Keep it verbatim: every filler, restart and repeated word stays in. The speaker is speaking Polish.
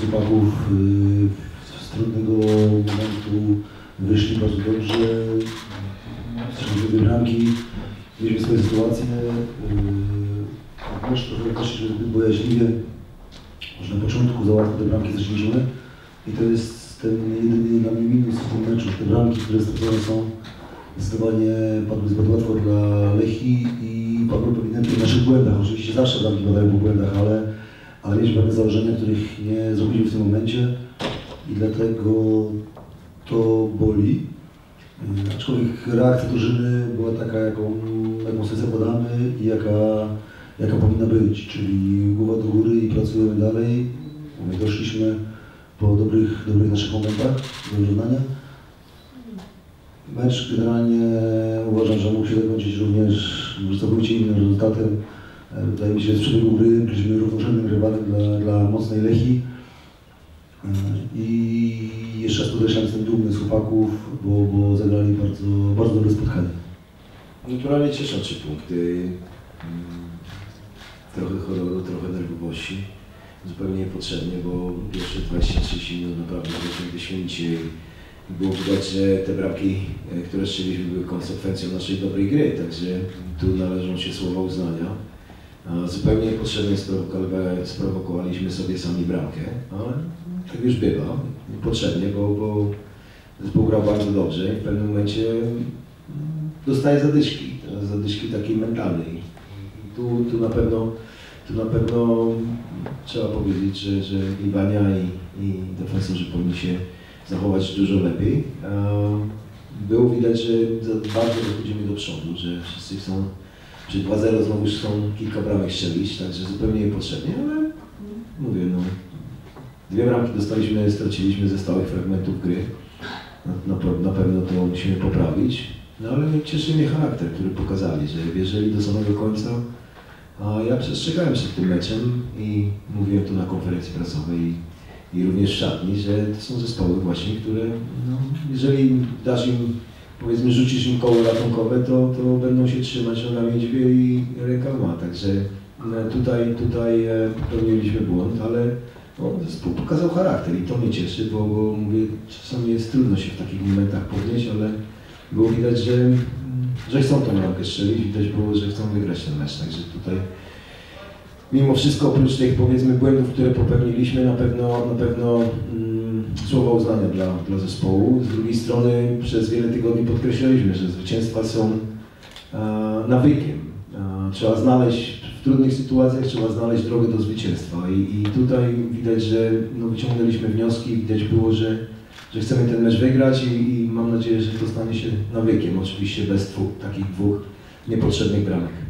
chłopaków yy, z trudnego momentu wyszli bardzo dobrze, strzeliły dwie bramki, mieliśmy swoje sytuacje, yy, mecz trochę też zbyt bojaźliwie, może na początku za łatwo te bramki zaczęliśmy i to jest ten jedyny dla mnie minus w tym meczu, te bramki, które stracone są, zdecydowanie padły zbyt łatwo dla Lechii i padły ewidentnie w naszych błędach. Oczywiście zawsze bramki padają po błędach, ale, ale mieliśmy pewne założenia, których nie zrobiliśmy w tym momencie i dlatego to boli. Yy, aczkolwiek reakcja drużyny była taka, jaką, jaką sobie zakładamy i jaka, jaka powinna być, czyli głowa do góry i pracujemy dalej. Mówię, doszliśmy po dobrych, dobrych naszych momentach do wyrównania. Mecz generalnie uważam, że mógł się zakończyć również całkowicie innym rezultatem. Wydaje mi się, że z przebiegu gry byliśmy równorzędnym rywalem dla, dla mocnej Lechii. I jeszcze raz podkreślam, jestem dumny z chłopaków, bo, bo zagrali bardzo, bardzo dobre spotkanie. Naturalnie cieszą trzy punkty. Trochę horroru, trochę nerwowości. Zupełnie niepotrzebnie, bo pierwsze dwadzieścia trzydzieści minut naprawdę byliśmy wyśmienicie. Było widać, że te bramki, które strzeliliśmy, były konsekwencją naszej dobrej gry, także tu należą się słowa uznania. Zupełnie niepotrzebnie sprowokowaliśmy sobie sami bramkę, ale tak już bywa, niepotrzebnie, bo, bo zespół grał bardzo dobrze i w pewnym momencie dostaje zadyszki, zadyszki takiej mentalnej. I tu, tu, na pewno, tu na pewno trzeba powiedzieć, że, że i Wania i, i defensorzy powinni się zachować dużo lepiej. Było widać, że bardzo dochodzimy do przodu, że wszyscy chcą, że dwa zero znowu już chcą kilka bramek strzelić, także zupełnie niepotrzebnie, ale mówię, no, dwie bramki dostaliśmy, straciliśmy ze stałych fragmentów gry. Na, na, na pewno to musimy poprawić, no ale cieszy mnie charakter, który pokazali, że wierzyli do samego końca. A ja przestrzegałem przed tym meczem i mówiłem tu na konferencji prasowej i również w szatni, że to są zespoły właśnie, które, no, jeżeli dasz im, powiedzmy, rzucisz im koło ratunkowe, to, to będą się trzymać nogami drzwi i rękoma, także no, tutaj, tutaj e, popełniliśmy błąd, ale no, zespół pokazał charakter i to mnie cieszy, bo, bo mówię, czasami jest trudno się w takich momentach podnieść, ale było widać, że, że chcą tą bramkę strzelić, widać było, że chcą wygrać ten mecz, także tutaj mimo wszystko, oprócz tych, powiedzmy, błędów, które popełniliśmy, na pewno, na pewno mm, słowa uznania dla, dla zespołu. Z drugiej strony przez wiele tygodni podkreślaliśmy, że zwycięstwa są a, nawykiem. A, trzeba znaleźć, w trudnych sytuacjach trzeba znaleźć drogę do zwycięstwa i, i tutaj widać, że no, wyciągnęliśmy wnioski, widać było, że, że chcemy ten mecz wygrać i, i mam nadzieję, że to stanie się nawykiem, oczywiście bez dwóch, takich dwóch niepotrzebnych bramek.